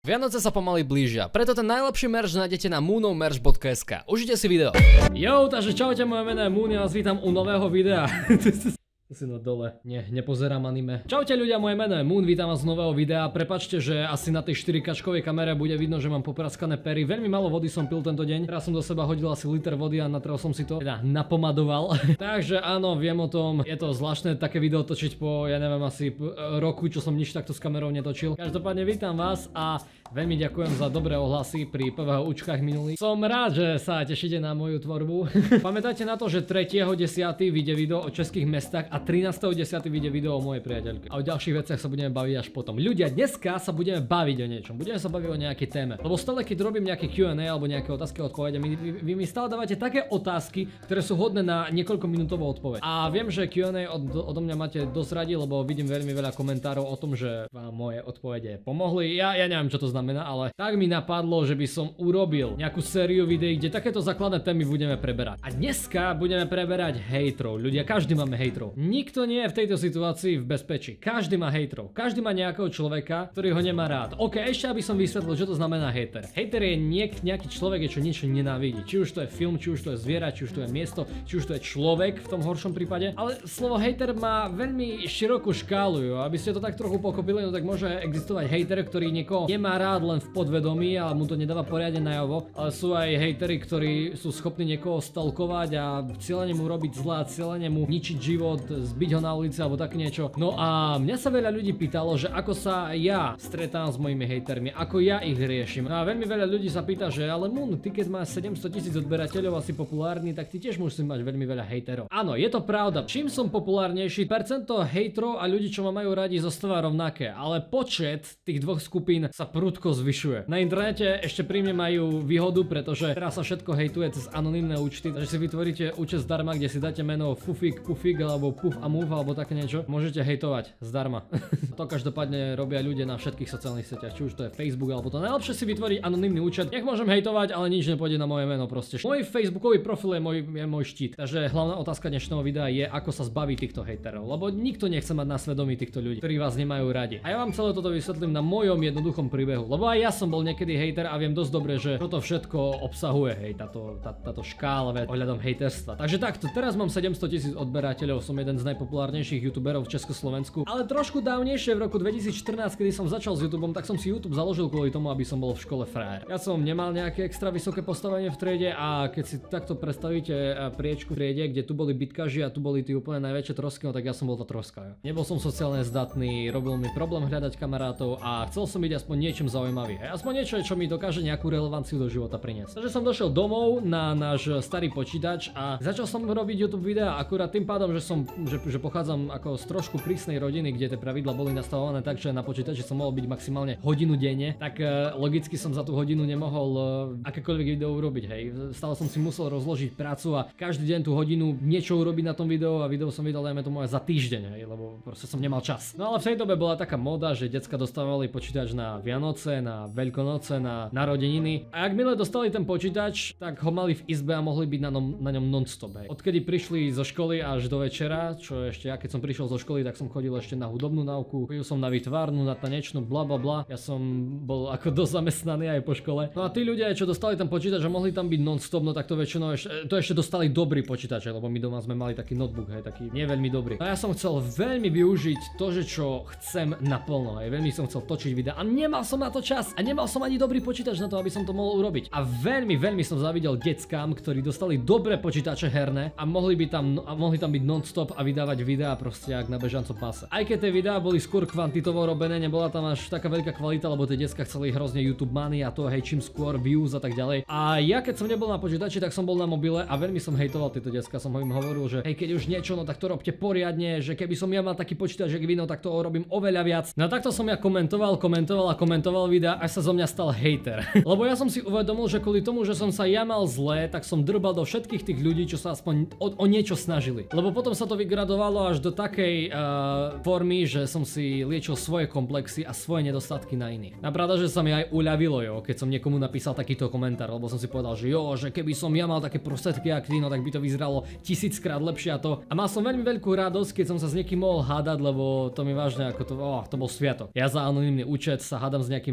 Vianoce sa pomaly blížia, preto ten najlepší merch nájdete na moonovmerch.sk. Užite si video. Jo, takže čaute, moje meno je Moon, ja vás vítam u nového videa. Si na dole. Nie, nepozerám anime. Čaute ľudia, moje meno je Moon, vítam vás z nového videa. Prepačte, že asi na tej 4K kamere bude vidno, že mám popraskané pery. Veľmi málo vody som pil tento deň. Teraz som do seba hodil asi liter vody a natrel som si to teda napomadoval. Takže áno, viem o tom. Je to zvláštne také video točiť po, ja neviem, asi roku, čo som nič takto s kamerou netočil. Každopádne vítam vás a veľmi ďakujem za dobré ohlasy pri PvHUčkách minulých. Som rád, že sa tešíte na moju tvorbu. Pamätajte na to, že 3.10. vyjde video o českých mestách a 13.10. vyjde video o mojej priateľke. A o ďalších veciach sa budeme baviť až potom. Ľudia, dneska sa budeme baviť o niečom. Budeme sa baviť o nejakej téme. Lebo stále, keď robím nejaké Q&A alebo nejaké otázky a odpovede, vy mi stále dávate také otázky, ktoré sú hodné na niekoľko minútovú odpoveď. A viem, že Q&A odo mňa máte dosť radi, lebo vidím veľmi veľa komentárov o tom, že vám moje odpovede pomohli. Ja neviem, čo to znamená, ale tak mi napadlo, že by som urobil nejakú sériu videí, kde takéto základné témy budeme preberať. A dneska budeme preberať hejtrov. Ľudia, každý máme hejtrov. Nikto nie je v tejto situácii v bezpečí. Každý má hejtrov. Každý má nejakého človeka, ktorý ho nemá rád. OK, ešte aby som vysvetlil, čo to znamená hejter. Hejter je nejaký človek, čo niečo nenávidí. Či už to je film, či už to je zviera, či už to je miesto, či už to je človek v tom horšom prípade. Ale slovo hejter má veľmi širokú škálu, jo. Aby ste to tak trochu pochopili, no tak môže existovať hejter, ktorý niekoho nemá rád len v podvedomí a mu to nedáva poriadne najavo, ale sú aj hejteri, ktorí sú schopní niekoho stalkovať a cieľene mu robiť zlé, cieľene mu ničiť život, zbiť ho na ulici alebo tak niečo. No a mňa sa veľa ľudí pýtalo, že ako sa ja stretám s mojimi hejtermi, ako ja ich riešim. No a veľmi veľa ľudí sa pýta, že ale Moon, ty keď máš 700 000 odberateľov, asi populárny, tak ty tiež musíš mať veľmi veľa hejterov. Áno, je to pravda. Čím som populárnejší, percento hejtrov a ľudí, čo ma majú radi, zostáva rovnaké, ale počet tých dvoch skupín sa prudko zvyšuje. Na internete ešte pri mne majú výhodu, pretože teraz sa všetko hejtuje cez anonymné účty, takže si vytvoríte účet zdarma, kde si dáte meno Fufik, Pufik alebo Puf a Move alebo také niečo, môžete hejtovať zdarma. To každopádne robia ľudia na všetkých sociálnych sieťach, či už to je Facebook alebo to. Najlepšie si vytvoriť anonymný účet. Nech môžem hejtovať, ale nič nepôjde na moje meno proste. Môj facebookový profil je môj štít. Takže hlavná otázka dnešného videa je, ako sa zbaviť týchto hejterov, lebo nikto nechce mať na svedomí týchto ľudí, ktorí vás nemajú radi. A ja vám celé toto vysvetlím na mojom jednoduchom príbehu, lebo aj ja som bol niekedy hejter a viem dosť dobre, že toto všetko obsahuje, hej, táto škála ohľadom hejterstva. Takže takto, teraz mám 700 000 odberateľov, som jeden z najpopulárnejších youtuberov v Československu, ale trošku dávnejšie v roku 2014, kedy som začal s YouTubeom, tak som si YouTube založil kvôli tomu, aby som bol v škole frajer. Ja som nemal nejaké extra vysoké postavenie v triede a keď si takto predstavíte priečku v triede, kde tu boli bitkaži a tu boli tí úplne najväčšie trosky, no tak ja som bol tá troska. Jo. Nebol som sociálne zdatný, robil mi problém hľadať kamarátov a chcel som byť aspoň niečím zaujímavý. Aspoň niečo, čo mi dokáže nejakú relevanciu do života priniesť. Takže som došiel domov na náš starý počítač a začal som robiť YouTube videa, akurát tým pádom, že pochádzam ako z trošku prísnej rodiny, kde tie pravidlá boli nastavované tak, že na počítači som mohol byť maximálne hodinu denne, tak logicky som za tú hodinu nemohol akékoľvek video urobiť, hej. Stále som si musel rozložiť prácu a každý deň tú hodinu niečo urobiť na tom videu a video som vydal dajme tomu aj za týždeň, hej, lebo proste som nemal čas. No ale v tej dobe bola taká móda, že decka dostávali počítač na Vianoce, na Veľkonoce, na narodeniny. A ak milé dostali ten počítač, tak ho mali v izbe a mohli byť na ňom non-stop, hej. Odkedy prišli zo školy až do večera, čo ešte ja keď som prišiel zo školy, tak som chodil ešte na hudobnú náuku, chodil som na výtvarnú, na tanečnú, bla bla bla. Ja som bol ako dosť zamestnaný aj po škole. No a tí ľudia, čo dostali ten počítač a mohli tam byť non-stop, no tak to väčšinou ešte dostali dobrý počítač, lebo my doma sme mali taký notebook, hej, taký nie veľmi dobrý. No a ja som chcel veľmi využiť to, že čo chcem naplno, hej, veľmi som chcel točiť videa a nemal som na to čas a nemal som ani dobrý počítač na to, aby som to mohol urobiť. A veľmi som závidel deckám, ktorí dostali dobré počítače herné a mohli tam byť non-stop a vydávať videá proste jak na bežancom páse. Aj keď tie videá boli skôr kvantitovo robené, nebola tam až taká veľká kvalita, lebo tie decká chceli hrozne YouTube money a to hej čím skôr views a tak ďalej. A ja keď som nebol na počítači, tak som bol na mobile a veľmi som hejtoval tieto decká, som im hovoril, že hej keď už niečo, no tak to robte poriadne, že keby som ja mal taký počítač, jak vy, no tak to robím oveľa viac. No takto som ja komentoval videa, až sa zo mňa stal hejter. Lebo ja som si uvedomil, že kvôli tomu, že som sa ja mal zle, tak som drbal do všetkých tých ľudí, čo sa aspoň o niečo snažili. Lebo potom sa to vygradovalo až do takej formy, že som si liečil svoje komplexy a svoje nedostatky na iných. A pravda, že sa mi aj uľavilo, jo, keď som niekomu napísal takýto komentár, lebo som si povedal, že jo, že keby som ja mal také prostriedky jak ty, no tak by to vyzeralo 1000-krát lepšie a to. A mal som veľmi veľkú radosť, keď som sa s niekým mohol hádať, lebo to mi vážne ako to bol sviatok. Ja za anonymný účet sa hádam s nejakým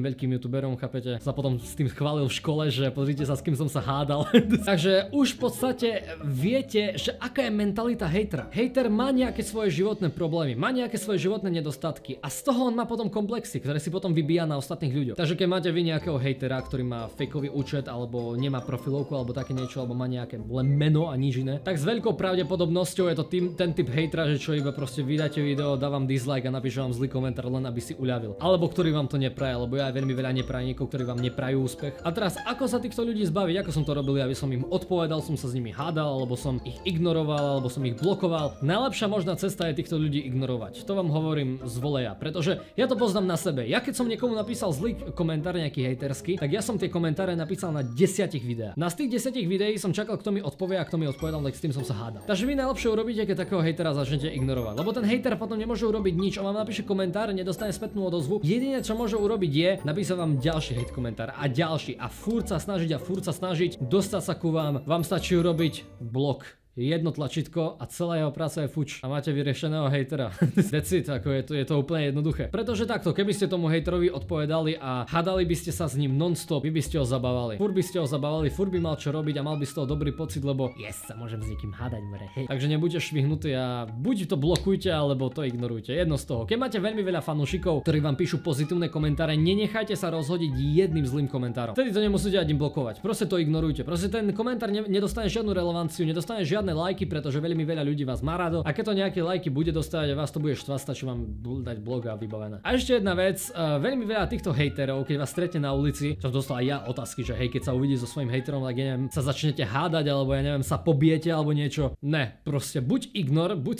veľkým youtuberom, chápete, sa potom s tým chválil v škole, že pozrite sa, s kým som sa hádal. Takže už v podstate viete, že aká je mentalita hejtera. Hejter má nejaké svoje životné problémy, má nejaké svoje životné nedostatky a z toho on má potom komplexy, ktoré si potom vybíja na ostatných ľuďoch. Takže keď máte vy nejakého hejtera, ktorý má fejkový účet alebo nemá profilovku alebo také niečo, alebo má nejaké len meno a nič iné, tak s veľkou pravdepodobnosťou je to ten typ hejtera, že čo iba proste vydáte video, dávam dislike a napíše vám zlý komentár len aby si uľavil. Alebo ktorý vám to nepraje, lebo ja veľmi veľa neprajníkov, ktorí vám neprajú úspech. A teraz ako sa týchto ľudí zbaviť, ako som to robil, aby som im odpovedal, som sa s nimi hádal, alebo som ich ignoroval, alebo som ich blokoval. Najlepšia možná cesta je týchto ľudí ignorovať. To vám hovorím z voleja, pretože ja to poznám na sebe. Ja keď som niekomu napísal zlý komentár nejaký hejterský, tak ja som tie komentáre napísal na 10 videách. Na z tých 10 videí som čakal, kto mi odpovie a kto mi odpovedal, tak s tým som sa hádal. Takže vy najlepšie urobíte, keď takého hejtera začnete ignorovať, lebo ten hejter potom nemôže urobiť nič, on vám napíše komentár, nedostane spätnú odozvu. Jediné, čo môže urobiť je napísať vám ďalší hejt komentár a ďalší a furt sa snažiť dostať sa ku vám. Vám stačí urobiť blok. Jedno tlačítko a celá jeho práca je fuč a máte vyriešeného hejtera. That's it, ako je to úplne jednoduché. Pretože takto, keby ste tomu hejterovi odpovedali a hádali by ste sa s ním non-stop, vy by ste ho zabávali. Furt by ste ho zabávali, furt by mal čo robiť a mal by z toho dobrý pocit, lebo sa môžem s niekým hádať, more. Hej. Takže nebuďte švihnutí a buď to blokujte, alebo to ignorujte. Jedno z toho. Keď máte veľmi veľa fanúšikov, ktorí vám píšu pozitívne komentáre, nenechajte sa rozhodiť jedným zlým komentárom. Vtedy to nemusíte ani blokovať. Proste to ignorujte. Proste ten komentár nedostane žiadnu relevanciu, nedostane žiadne lajky, pretože veľmi veľa ľudí vás má rado. A keď to nejaké lajky bude dostávať a vás to bude štvať, stačí vám dať blog a vybavené. A ešte jedna vec, veľmi veľa týchto hejterov, keď vás stretne na ulici, čo dostal aj ja otázky, že hej, keď sa uvidí so svojím hejterom, tak ja neviem, sa začnete hádať alebo ja neviem, sa pobijete alebo niečo. Ne, proste buď ignor, buď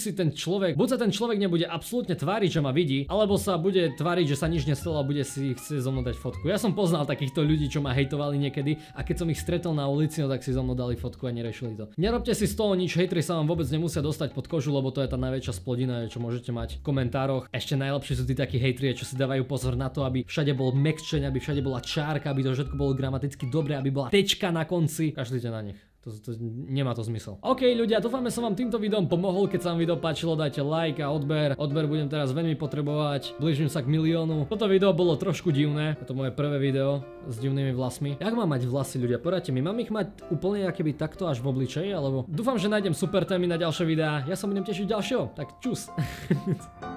sa ten človek nebude absolútne tváriť, že ma vidí, alebo sa bude tváriť, že sa nič nestalo a bude si chcieť so mnou dať fotku. Ja som poznal takýchto ľudí, čo ma hejtovali niekedy a keď som ich stretol na ulici, no tak si so mnou dali fotku a neriešili to. Nerobte si z toho nič, hejteri sa vám vôbec nemusia dostať pod kožu, lebo to je tá najväčšia splodina, čo môžete mať v komentároch. Ešte najlepšie sú tí takí hejteri, čo si dávajú pozor na to, aby všade bol mekčeň, aby všade bola čárka, aby to všetko bolo gramaticky dobre, aby bola tečka na konci. Kašlite na nich. To nemá to zmysel. OK ľudia, dúfame som vám týmto videom pomohol, keď sa vám video páčilo, dajte like a odber. Odber budem teraz veľmi potrebovať, blížim sa k 1 000 000. Toto video bolo trošku divné, je to moje prvé video s divnými vlasmi. Jak mám mať vlasy ľudia, poradte mi, mám ich mať úplne akéby takto až v obličeji, alebo dúfam, že nájdem super témy na ďalšie videá. Ja sa budem tešiť ďalšieho, tak čus.